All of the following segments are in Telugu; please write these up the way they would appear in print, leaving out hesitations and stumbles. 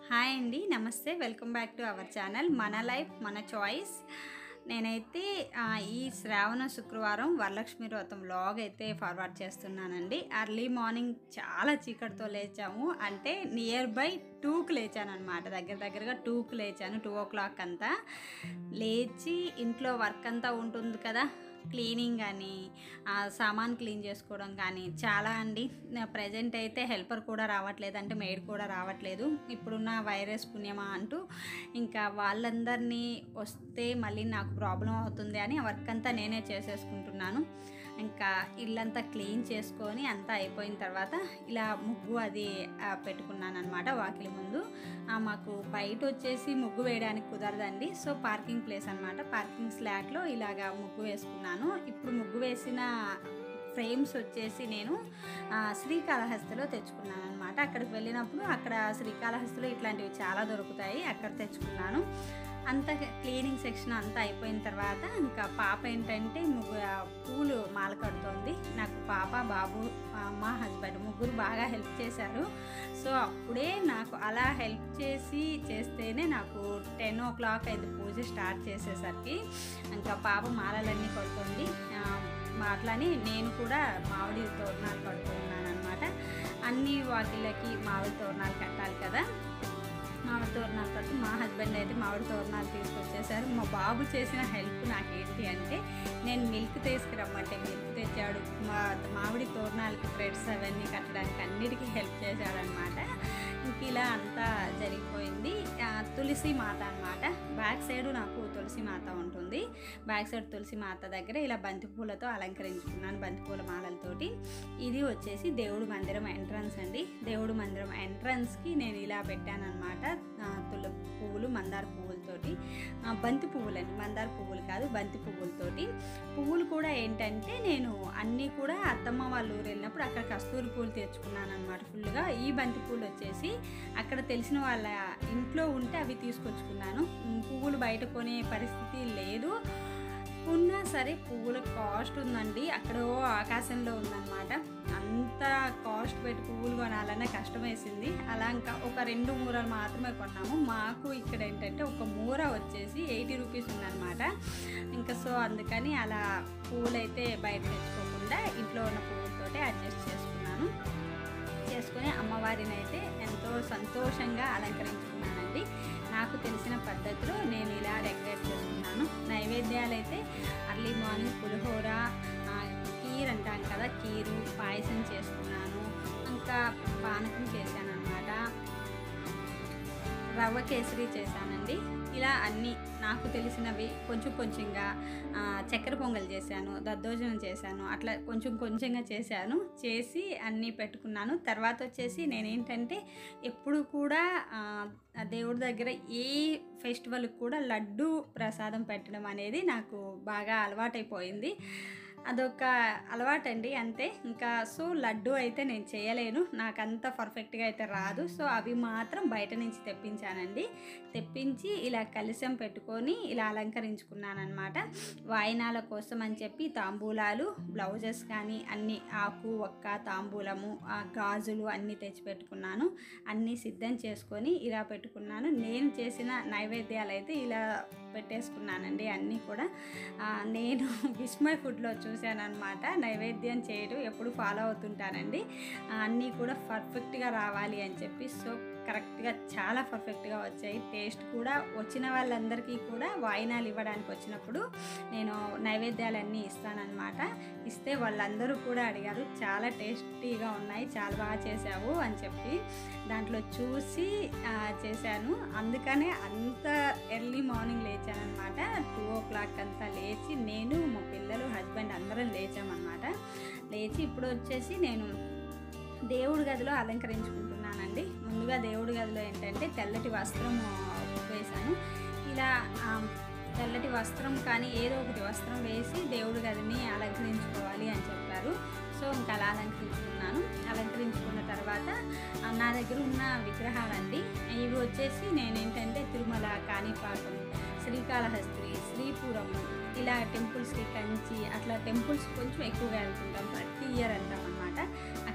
హాయ్ అండి, నమస్తే. Welcome back to our channel మన లైఫ్ మన చాయిస్. నేనైతే ఈ శ్రావణ శుక్రవారం వరలక్ష్మి వ్రతం వ్లాగ్ అయితే ఫార్వర్డ్ చేస్తున్నానండి. ఎర్లీ మార్నింగ్ చాలా చీకటితో లేచాము, అంటే నియర్ బై 2కి లేచాను అనమాట. దగ్గరగా 2కి లేచాను. 2 o'clock అంతా లేచి ఇంట్లో వర్క్ అంతా ఉంటుంది కదా, క్లీనింగ్ కానీ సామాన్ క్లీన్ చేసుకోవడం కానీ చాలా అండి. ప్రజెంట్ అయితే హెల్పర్ కూడా రావట్లేదు, అంటే మెయిడ్ కూడా రావట్లేదు. ఇప్పుడున్న వైరస్ పుణ్యమా అంటూ ఇంకా వాళ్ళందరినీ వస్తే మళ్ళీ నాకు ప్రాబ్లం అవుతుంది అని వర్క్ అంతా నేనే చేసేసుకుంటున్నాను. ఇంకా ఇల్లంతా క్లీన్ చేసుకొని అంతా అయిపోయిన తర్వాత ఇలా ముగ్గు అది పెట్టుకున్నాను అనమాట వాకిలి ముందు. మాకు బయట వచ్చేసి ముగ్గు వేయడానికి కుదరదండి, సో పార్కింగ్ ప్లేస్ అనమాట. పార్కింగ్ స్లాట్లో ఇలాగా ముగ్గు వేసుకున్నాను. ఇప్పుడు ముగ్గు వేసిన ఫ్రేమ్స్ వచ్చేసి నేను శ్రీకాళహస్తిలో తెచ్చుకున్నాను అనమాట. అక్కడికి వెళ్ళినప్పుడు అక్కడ శ్రీకాళహస్తిలో ఇట్లాంటివి చాలా దొరుకుతాయి, అక్కడ తెచ్చుకున్నాను. అంత క్లీనింగ్ సెక్షన్ అంతా అయిపోయిన తర్వాత ఇంకా పాప ఏంటంటే పూలు మాల కడుతోంది. నాకు పాప, బాబు, మా హస్బెండ్ ముగ్గురు బాగా హెల్ప్ చేశారు. సో అప్పుడే నాకు అలా హెల్ప్ చేస్తేనే నాకు 10 o'clock అయింది పూజ స్టార్ట్ చేసేసరికి. ఇంకా పాప మాలలన్నీ కడుతోంది. అట్లని నేను కూడా మామిడి తోరణాలు కడుతున్నాను అనమాట. అన్ని వాకిళ్ళకి మామిడి తోరణాలు కట్టాలి కదా. మామిడి తోరణాలు కట్టి మా హస్బెండ్ అయితే మామిడి తోరణాలు తీసుకొచ్చేసారు. మా బాబు చేసిన హెల్ప్ నాకేంటి అంటే, నేను మిల్క్ తీసుకురమ్మంటే మిల్క్ తెచ్చాడు. మామిడి తోరణాలకి థ్రెడ్స్ అవన్నీ కట్టడానికి అన్నిటికీ హెల్ప్ చేశాడనమాట. ఇంక ఇలా అంతా జరిగిపోయింది. తులసి మాత అనమాట. బ్యాక్ సైడ్ నాకు తులసి మాత ఉంటుంది. బ్యాక్ సైడ్ తులసి మాత దగ్గర ఇలా బంతిపూలతో అలంకరించుకున్నాను, బంతిపూల మాలలతోటి. ఇది వచ్చేసి దేవుడు మందిరం ఎంట్రన్స్ అండి. దేవుడు మందిరం ఎంట్రన్స్కి నేను ఇలా పెట్టాను అనమాట. పువ్వులు, మందార పువ్వులతోటి, బంతి పువ్వులండి, మందార పువ్వులు కాదు, బంతి పువ్వులతోటి. పువ్వులు కూడా ఏంటంటే నేను అన్నీ కూడా అత్తమ్మ వాళ్ళ ఊరు వెళ్ళినప్పుడు అక్కడ కస్తూరి పూలు తెచ్చుకున్నాను అనమాట ఫుల్గా. ఈ బంతి పూలు వచ్చేసి అక్కడ తెలిసిన వాళ్ళ ఇంట్లో ఉంటే అవి తీసుకొచ్చుకున్నాను. పువ్వులు బయట కొనే పరిస్థితి లేదు, ఉన్నా సరే పువ్వుల కాస్ట్ ఉందండి, అక్కడో ఆకాశంలో ఉందన్నమాట. అంత కాస్ట్ పెట్టి పువ్వులు కొనాలనే కష్టం వేసింది. అలా ఇంకా ఒక 2 మూరలు మాత్రమే కొన్నాము. మాకు ఇక్కడ ఏంటంటే ఒక మూర వచ్చేసి 80 రూపీస్ ఉందన్నమాట. ఇంకా సో అందుకని అలా పువ్వులు అయితే బయట తెచ్చుకోకుండా ఇంట్లో ఉన్న పువ్వులతోటే అడ్జస్ట్ చేసుకొని అమ్మవారిని అయితే ఎంతో సంతోషంగా అలంకరించుకున్నానండి. నాకు తెలిసిన పద్ధతిలో నేను ఇలా డెకరేట్ చేసుకున్నాను. నైవేద్యాలు అయితే అర్లీ మార్నింగ్ పులిహోర, కీర్ అంటాం కదా, కీరు, పాయసం చేసుకున్నాను. ఇంకా పానకం చేశాను అనమాట. రవ్వ కేసరి చేశానండి. ఇలా అన్నీ నాకు తెలిసినవి కొంచెంగా చక్కెర పొంగల్ చేశాను, దద్దోజనం చేశాను, అట్లా కొంచెంగా చేసి అన్నీ పెట్టుకున్నాను. తర్వాత వచ్చేసి నేనేంటంటే ఎప్పుడు కూడా దేవుడి దగ్గర ఏ ఫెస్టివల్కి కూడా లడ్డు ప్రసాదం పెట్టడం అనేది నాకు బాగా అలవాటైపోయింది. అదొక అలవాటండి అంతే. ఇంకా సో లడ్డు అయితే నేను చేయలేను, నాకంత పర్ఫెక్ట్గా అయితే రాదు. సో అవి మాత్రం బయట నుంచి తెప్పించి ఇలా కలశం పెట్టుకొని ఇలా అలంకరించుకున్నాను అనమాట. వాయినాల కోసం అని చెప్పి తాంబూలాలు, బ్లౌజెస్ కానీ అన్నీ, ఆకు, ఒక్క, తాంబూలము, గాజులు అన్నీ తెచ్చిపెట్టుకున్నాను. అన్నీ సిద్ధం చేసుకొని ఇలా పెట్టుకున్నాను. నేను చేసిన నైవేద్యాలు అయితే ఇలా పెట్టేసుకున్నానండి అన్నీ కూడా. నేను విస్మయ్ ఫుడ్లో చూశాను అనమాట నైవేద్యం చేయడం, ఎప్పుడు ఫాలో అవుతుంటానండి. అన్నీ కూడా పర్ఫెక్ట్గా రావాలి అని చెప్పి. సో కరెక్ట్గా చాలా పర్ఫెక్ట్గా వచ్చాయి. టేస్ట్ కూడా వచ్చిన వాళ్ళందరికీ కూడా వాయినాలు ఇవ్వడానికి వచ్చినప్పుడు నేను నైవేద్యాలన్నీ ఇస్తానన్నమాట. ఇస్తే వాళ్ళందరూ కూడా అడిగారు, చాలా టేస్టీగా ఉన్నాయి, చాలా బాగా చేసావు అని చెప్పి. దాంట్లో చూసి చేశాను. అందుకనే అంత ఎర్లీ మార్నింగ్ లేచానమాట. 2 o'clock అంతా లేచి నేను, మా పిల్లలు, హస్బెండ్ అందరం లేచామన్నమాట. లేచి ఇప్పుడు వచ్చేసి నేను దేవుడి గదిలో అలంకరించుకుంటున్నానండి. ముందుగా దేవుడి గదిలో ఏంటంటే తెల్లటి వస్త్రం వేశాను. ఇలా తెల్లటి వస్త్రం కానీ ఏదో ఒకటి వస్త్రం వేసి దేవుడి గదిని అలంకరించుకోవాలి అని చెప్పారు. సో ఇంకా అలా అలంకరించుకున్న తర్వాత నా దగ్గర ఉన్న విగ్రహాలండి ఇవి వచ్చేసి నేనేంటంటే తిరుమల, కాణిపాకం, శ్రీకాళహస్తి, శ్రీపురం, ఇలా టెంపుల్స్కి, కంచి, అట్లా టెంపుల్స్ కొంచెం ఎక్కువగా వెళ్తుంటాం, ప్రతి ఇయర్ వెళ్తాం అనమాట. అక్కడ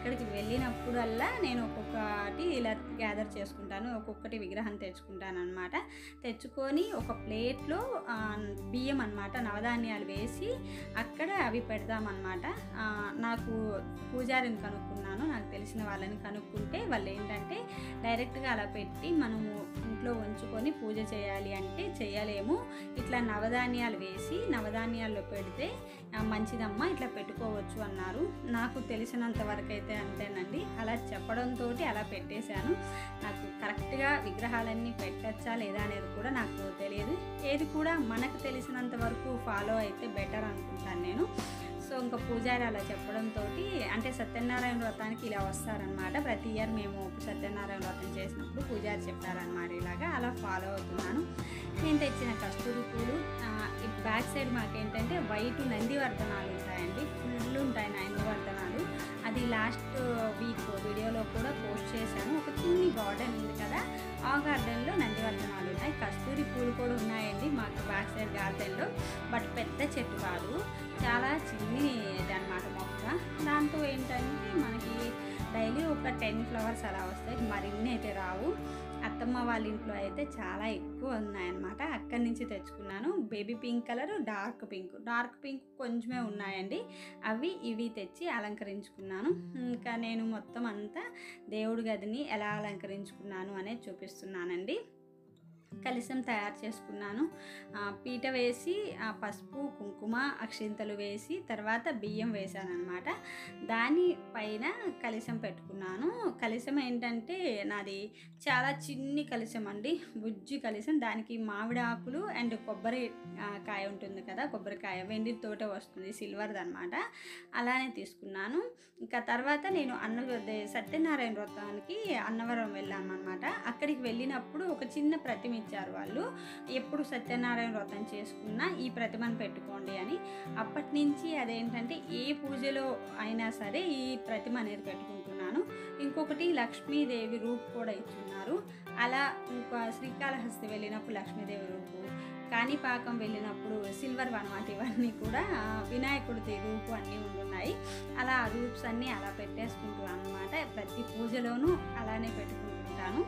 అక్కడికి వెళ్ళినప్పుడల్లా నేను ఒక్కొక్కటి ఇలా గ్యాదర్ చేసుకుంటాను, ఒక్కొక్కటి విగ్రహం తెచ్చుకుంటాను అనమాట. తెచ్చుకొని ఒక ప్లేట్లో బియ్యం అనమాట, నవధాన్యాలు వేసి అక్కడ అవి పెడదామన్నమాట. నాకు పూజారిని కనుక్కున్నాను, నాకు తెలిసిన వాళ్ళని కనుక్కుంటే వాళ్ళు ఏంటంటే డైరెక్ట్గా అలా పెట్టి మనము ఇంట్లో ఉంచుకొని పూజ చేయాలి అంటే చేయలేము, ఇట్లా నవధాన్యాలు వేసి నవధాన్యాల్లో పెడితే మంచిదమ్మా, ఇట్లా పెట్టుకోవచ్చు అన్నారు. నాకు తెలిసినంత వరకు అయితే అంతేనండి. అలా చెప్పడంతో అలా పెట్టేశాను. నాకు కరెక్ట్గా విగ్రహాలన్నీ పెట్టచ్చా లేదా అనేది కూడా నాకు తెలియదు. ఏది కూడా మనకు తెలిసినంత వరకు ఫాలో అయితే బెటర్ అనుకుంటాను నేను. సో ఇంకా పూజారి అలా చెప్పడంతో, అంటే సత్యనారాయణ వ్రతానికి ఇలా వస్తారనమాట. ప్రతి ఇయర్ మేము సత్యనారాయణ వ్రతం చేసినప్పుడు పూజారి చెప్పారనమాట. ఇలాగా అలా ఫాలో అవుతున్నాను. నేను తెచ్చిన కస్తూరి పూలు, బ్యాక్ సైడ్ మాకేంటంటే వైట్ నందివర్ధనాలు ఉంటాయండి, ఫుల్ ఉంటాయి నందివర్ధనాలు. అది లాస్ట్ వీక్ వీడియోలో కూడా పోస్ట్ చేశాను. ఒక చిన్ని గార్డెన్ ఉంది కదా, ఆ గార్డెన్లో నందివర్ధనాలు ఉన్నాయి. కస్తూరి పూలు కూడా ఉన్నాయండి మాకు బ్యాక్ సైడ్ గార్డెన్లో, బట్ పెద్ద చెట్టు కాదు, చాలా చిన్నది అన్నమాట మొక్క. దాంతో ఏంటంటే మనకి డైలీ ఒక 10 ఫ్లవర్స్ అలా వస్తాయి, మరిన్ని అయితే రావు. అత్తమ్మ వాళ్ళ ఇంట్లో అయితే చాలా ఎక్కువ ఉన్నాయన్నమాట, అక్కడి నుంచి తెచ్చుకున్నాను. Baby pink colour, dark pink కొంచెమే ఉన్నాయండి, అవి ఇవి తెచ్చి అలంకరించుకున్నాను. ఇంకా నేను మొత్తం అంతా దేవుడి గదిని ఎలా అలంకరించుకున్నాను అనేది చూపిస్తున్నానండి. కలశం తయారు చేసుకున్నాను. పీట వేసి పసుపు కుంకుమ అక్షింతలు వేసి తర్వాత బియ్యం వేసాను అనమాట. దానిపైన కలశం పెట్టుకున్నాను. కలశం ఏంటంటే నాది చాలా చిన్ని కలశం అండి, బుజ్జి కలశం. దానికి మామిడి ఆకులు అండ్ కొబ్బరి కాయ ఉంటుంది కదా, కొబ్బరికాయ వెండితోటే వస్తుంది, సిల్వర్ది అనమాట. అలానే తీసుకున్నాను. ఇంకా తర్వాత నేను సత్యనారాయణ వ్రతానికి అన్నవరం వెళ్ళాను అనమాట. అక్కడికి వెళ్ళినప్పుడు ఒక చిన్న ప్రతిమ ఇచ్చారు వాళ్ళు, ఎప్పుడు సత్యనారాయణ వ్రతం చేసుకున్నా ఈ ప్రతిమను పెట్టుకోండి అని. అప్పటి నుంచి అదేంటంటే ఏ పూజలో అయినా సరే ఈ ప్రతిమ అనేది పెట్టుకుంటున్నాను. ఇంకొకటి లక్ష్మీదేవి రూపు కూడా ఇచ్చున్నారు. అలా ఇంకా శ్రీకాళహస్తి వెళ్ళినప్పుడు లక్ష్మీదేవి రూపు, కాణిపాకం వెళ్ళినప్పుడు సిల్వర్ అనమాట. ఇవన్నీ కూడా వినాయకుడి రూపు అన్నీ ఉంటున్నాయి. అలా రూప్స్ అన్నీ అలా పెట్టేసుకుంటున్నాను అనమాట. ప్రతి పూజలోనూ అలానే పెట్టుకుంటుంటాను.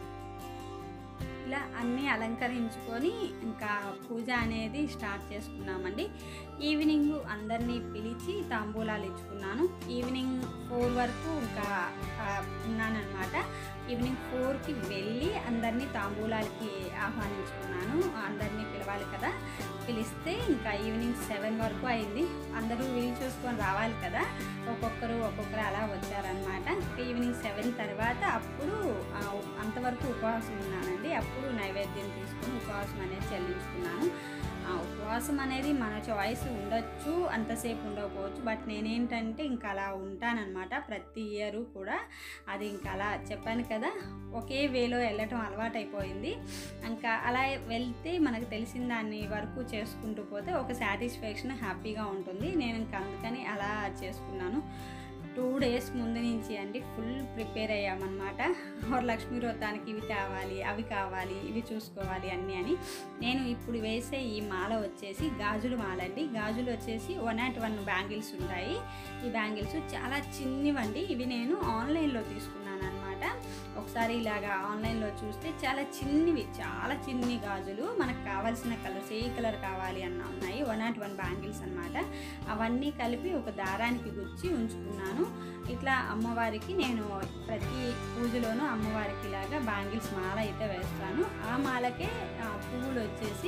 ఇలా అన్నీ అలంకరించుకొని ఇంకా పూజ అనేది స్టార్ట్ చేసుకున్నామండి. ఈవినింగ్ అందరినీ పిలిచి తాంబూలాలు ఇచ్చుకున్నాను. ఈవినింగ్ 4 వరకు ఇంకా ఉన్నానన్నమాట. ఈవినింగ్ 4కి వెళ్ళి అందరినీ తాంబూలాలకి ఆహ్వానించుకున్నాను. అందరినీ పిలవాలి కదా, పిలిస్తే ఇంకా ఈవినింగ్ 7 వరకు అయింది. అందరూ వీలు చూసుకొని రావాలి కదా, ఒక్కొక్కరు అలా వచ్చారనమాట. ఈవినింగ్ 7 తర్వాత అప్పుడు అంతవరకు ఉపవాసం ఉన్నానండి. అప్పుడు నైవేద్యం తీసుకుని ఉపవాసం అనేది చెల్లించుకున్నాను. ఉపవాసం అనేది మన చాయిస్ ఉండొచ్చు, అంతసేపు ఉండకపోవచ్చు, బట్ నేనేంటంటే ఇంకా అలా ఉంటానన్నమాట. ప్రతి ఇయరు కూడా అది ఇంకా అలా చెప్పాను కదా, ఒకే వేలో వెళ్ళటం అలవాటైపోయింది. ఇంకా అలా వెళ్తే మనకు తెలిసిన దాన్ని వరకు చేసుకుంటూ పోతే ఒక సాటిస్ఫాక్షన్, హ్యాపీగా ఉంటుంది. నేను ఇంకా అందుకని అలా చేసుకున్నాను. 2 days ముందు నుంచి అండి ఫుల్ ప్రిపేర్ అయ్యామన్నమాట. వరలక్ష్మి వ్రతానికి ఇవి కావాలి, అవి కావాలి, ఇవి చూసుకోవాలి అన్నీ అని. నేను ఇప్పుడు వేసే ఈ మాల వచ్చేసి గాజుల మాల అండి. గాజులు వచ్చేసి 101 బ్యాంగిల్స్ ఉంటాయి. ఈ బ్యాంగిల్స్ చాలా చిన్నవండి. ఇవి నేను ఆన్లైన్లో తీసుకున్నాను అనమాట. ఒకసారి ఇలాగా ఆన్లైన్లో చూస్తే చాలా చిన్నవి, చాలా చిన్ని గాజులు, మనకు కావాల్సిన కలర్స్, ఏ కలర్ కావాలి అన్న ఉన్నాయి. 101 బ్యాంగిల్స్ అనమాట. అవన్నీ కలిపి ఒక దారానికి గుచ్చి ఉంచుకున్నాను. ఇట్లా అమ్మవారికి నేను ప్రతి పూజలోనూ అమ్మవారికి ఇలాగా బ్యాంగిల్స్ మాల అయితే వేస్తాను. ఆ మాలకే పువ్వులు వచ్చేసి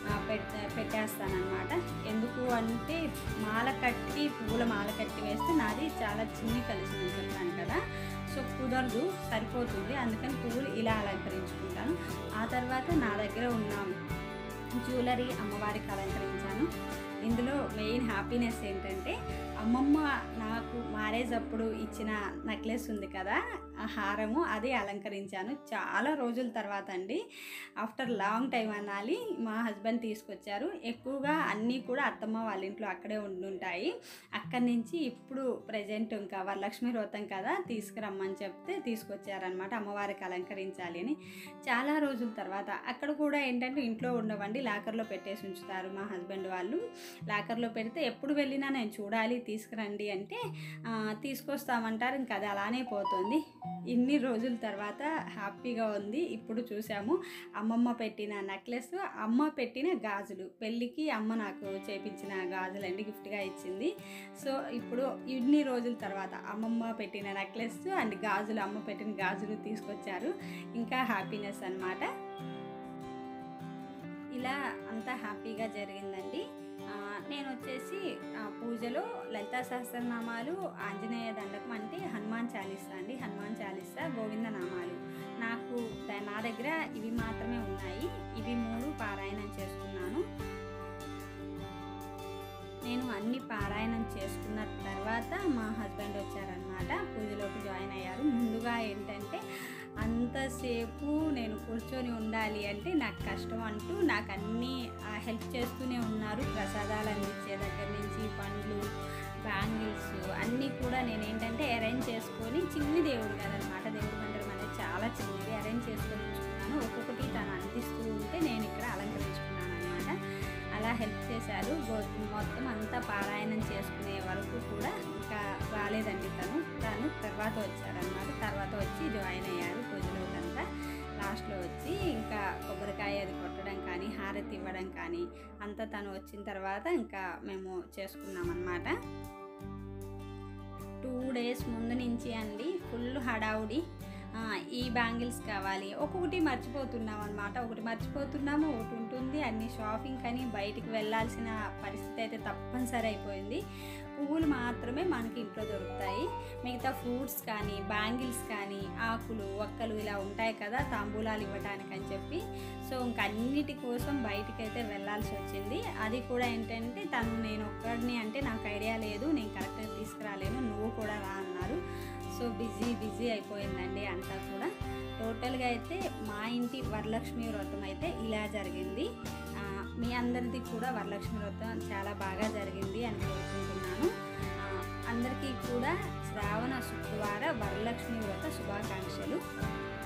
పెట్టేస్తానమాట. ఎందుకు అంటే పువ్వుల మాల కట్టి వేస్తే నాది చాలా చిన్ని కలిసి అని చెప్పాను కదా, సో కుదరదు, సరిపోతుంది. అందుకని పువ్వులు ఇలా అలంకరించుకుంటాను. ఆ తర్వాత నా దగ్గర ఉన్న జ్యువెలరీ అమ్మవారికి అలంకరించాను. ఇందులో మెయిన్ హ్యాపీనెస్ ఏంటంటే అమ్మమ్మ నాకు మ్యారేజ్ అప్పుడు ఇచ్చిన నెక్లెస్ ఉంది కదా, ఆ హారము, అది అలంకరించాను. చాలా రోజుల తర్వాత అండి, ఆఫ్టర్ లాంగ్ టైం అనాలి, మా హస్బెండ్ తీసుకొచ్చారు. ఎక్కువగా అన్నీ కూడా అత్తమ్మ వాళ్ళ ఇంట్లో అక్కడే ఉండుంటాయి. అక్కడి నుంచి ఇప్పుడు ప్రజెంట్ ఇంకా వరలక్ష్మి వ్రతం కదా తీసుకురమ్మని చెప్తే తీసుకొచ్చారనమాట, అమ్మవారికి అలంకరించాలి అని. చాలా రోజుల తర్వాత అక్కడ కూడా ఏంటంటే ఇంట్లో ఉండవండి, లాకర్లో పెట్టేసి ఉంచుతారు మా హస్బెండ్ వాళ్ళు. లాకర్లో పెడితే ఎప్పుడు వెళ్ళినా నేను చూడాలి తీసుకురండి అంటే తీసుకొస్తామంటారు. ఇంకా అది అలానే పోతుంది. ఇన్ని రోజుల తర్వాత హ్యాపీగా ఉంది. ఇప్పుడు చూసాము అమ్మమ్మ పెట్టిన నెక్లెస్, అమ్మ పెట్టిన గాజులు, పెళ్ళికి అమ్మ నాకు చేపించిన గాజులండి గిఫ్ట్గా ఇచ్చింది. సో ఇప్పుడు ఇన్ని రోజుల తర్వాత అమ్మమ్మ పెట్టిన నెక్లెస్ అండ్ గాజులు, అమ్మ పెట్టిన గాజులు తీసుకొచ్చారు. ఇంకా హ్యాపీనెస్ అన్నమాట. ఇలా అంతా హ్యాపీగా జరిగిందండి. నేను వచ్చేసి పూజలో లలితా సహస్రనామాలు, ఆంజనేయ దండకం అంటే హనుమాన్ చాలీసా అండి, హనుమాన్ చాలీసా, గోవింద నామాలు నాకు నా దగ్గర ఇవి మాత్రమే ఉన్నాయి. ఇవి 3 పారాయణం చేసుకున్నాను. నేను అన్ని పారాయణం చేసుకున్న తర్వాత మా హస్బెండ్ వచ్చారనమాట, పూజలోకి జాయిన్ అయ్యారు. ముందుగా ఏంటంటే అంతసేపు నేను కూర్చొని ఉండాలి అంటే నాకు కష్టం అంటూ నాకు అన్నీ హెల్ప్ చేస్తూనే ఉన్నారు. ప్రసాదాలు అందించే దగ్గర నుంచి పండ్లు, బ్యాంగిల్స్ అన్నీ కూడా నేను ఏంటంటే అరేంజ్ చేసుకొని, చిన్ని దేవుడు కదనమాట, దేవుడి మందిరం అనేది చాలా చిన్నది, అరేంజ్ చేసుకొని ఉంచుకున్నాను. ఒక్కొక్కటి తను అందిస్తూ ఉంటే నేను ఇక్కడ అలంకరించుకున్నాను అనమాట. అలా హెల్ప్ చేశారు. మొత్తం అంతా పారాయణం చేసుకునే వరకు కూడా ఇంకా రాలేదండి తను తర్వాత వచ్చారనమాట. తర్వాత వచ్చి జాయిన్ అయ్యారు పూజలోకంతా. లాస్ట్లో వచ్చి ఇంకా కొబ్బరికాయ అది కొట్టడం కానీ, హారతి ఇవ్వడం కానీ అంతా తను వచ్చిన తర్వాత ఇంకా మేము చేసుకున్నామన్నమాట. 2 days ముందు నుంచి అండి ఫుల్ హడావుడి. ఈ బ్యాంగిల్స్ కావాలి, ఒక్కొక్కటి మర్చిపోతున్నాం అనమాట. ఒకటి మర్చిపోతున్నాము, ఒకటి ఉంటుంది. అన్ని షాపింగ్ కానీ బయటికి వెళ్ళాల్సిన పరిస్థితి అయితే తప్పనిసరి అయిపోయింది. పువ్వులు మాత్రమే మనకి ఇంట్లో దొరుకుతాయి. మిగతా ఫ్రూట్స్ కానీ, బ్యాంగిల్స్ కానీ, ఆకులు, ఒక్కలు ఇలా ఉంటాయి కదా తాంబూలాలు ఇవ్వడానికి అని చెప్పి. సో ఇంక అన్నిటి కోసం బయటికైతే వెళ్ళాల్సి వచ్చింది. అది కూడా ఏంటంటే నేను ఒక్కడిని అంటే నాకు ఐడియా లేదు, నేను కరెక్ట్గా తీసుకురాలేను, నువ్వు కూడా రా అన్నారు. సో బిజీ అయిపోయిందండి అంతా కూడా. టోటల్గా అయితే మా ఇంటి వరలక్ష్మి వ్రతం అయితే ఇలా జరిగింది. మీ అందరిది కూడా వరలక్ష్మి వ్రతం చాలా బాగా జరిగింది అని కోరుకుంటున్నాను. అందరికీ కూడా శ్రావణ శుక్రవార వరలక్ష్మి వ్రత శుభాకాంక్షలు.